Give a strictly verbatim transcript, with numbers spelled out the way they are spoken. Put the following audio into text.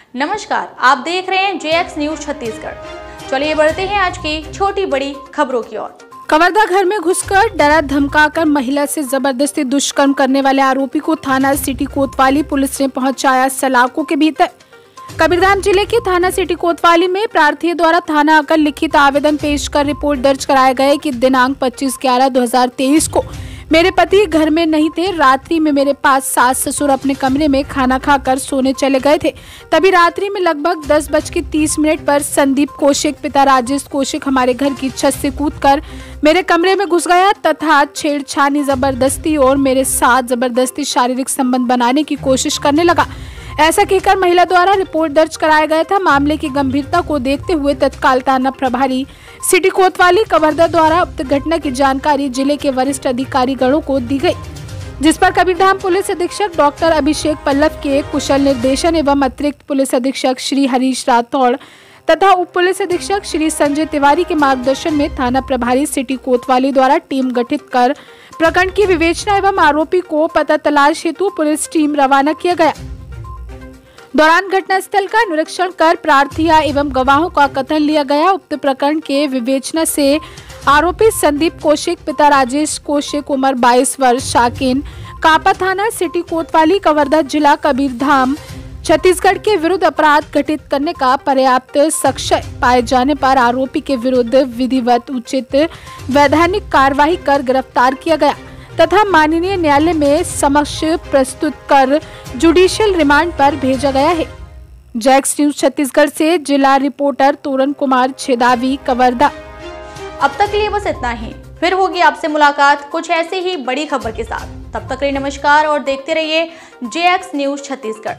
नमस्कार, आप देख रहे हैं जे एक्स न्यूज छत्तीसगढ़। चलिए बढ़ते हैं आज की छोटी बड़ी खबरों की ओर। कवर्धा घर में घुसकर डरा धमकाकर महिला से जबरदस्ती दुष्कर्म करने वाले आरोपी को थाना सिटी कोतवाली पुलिस ने पहुंचाया सलाखों के भीतर। कबीरधाम जिले के थाना सिटी कोतवाली में प्रार्थी द्वारा थाना आकर लिखित आवेदन पेश कर रिपोर्ट दर्ज कराया गया कि दिनांक पच्चीस ग्यारह दो हजार तेईस को मेरे पति घर में नहीं थे। रात्रि में मेरे पास सास ससुर अपने कमरे में खाना खाकर सोने चले गए थे। तभी रात्रि में लगभग दस बज के तीस मिनट पर संदीप कौशिक पिता राजेश कौशिक हमारे घर की छत से कूदकर मेरे कमरे में घुस गया तथा छेड़छाड़ी, जबरदस्ती और मेरे साथ जबरदस्ती शारीरिक संबंध बनाने की कोशिश करने लगा। ऐसा कहकर महिला द्वारा रिपोर्ट दर्ज कराया गया था। मामले की गंभीरता को देखते हुए तत्काल थाना प्रभारी सिटी कोतवाली कवर्धा द्वारा उक्त घटना की जानकारी जिले के वरिष्ठ अधिकारी गणों को दी गई, जिस पर कबीरधाम पुलिस अधीक्षक डॉक्टर अभिषेक पल्लव के कुशल निर्देशन एवं अतिरिक्त पुलिस अधीक्षक श्री हरीश राठौड़ तथा उप पुलिस अधीक्षक श्री संजय तिवारी के मार्गदर्शन में थाना प्रभारी सिटी कोतवाली द्वारा टीम गठित कर प्रकरण की विवेचना एवं आरोपी को पता तलाश हेतु पुलिस टीम रवाना किया गया। दौरान घटनास्थल का निरीक्षण कर प्रार्थियां एवं गवाहों का कथन लिया गया। उक्त प्रकरण के विवेचना से आरोपी संदीप कौशिक पिता राजेश कौशिक उम्र बाईस वर्ष शाकिन कापा थाना सिटी कोतवाली कवर्धा जिला कबीरधाम छत्तीसगढ़ के विरुद्ध अपराध घटित करने का पर्याप्त साक्ष्य पाए जाने पर आरोपी के विरुद्ध विधिवत उचित वैधानिक कार्रवाई कर गिरफ्तार किया गया तथा माननीय न्यायालय में समक्ष प्रस्तुत कर जुडिशियल रिमांड पर भेजा गया है। जे एक्स न्यूज छत्तीसगढ़ से जिला रिपोर्टर तोरण कुमार छेदावी कवर्धा। अब तक के लिए बस इतना ही, फिर होगी आपसे मुलाकात कुछ ऐसी ही बड़ी खबर के साथ। तब तक के लिए नमस्कार और देखते रहिए जे एक्स न्यूज छत्तीसगढ़।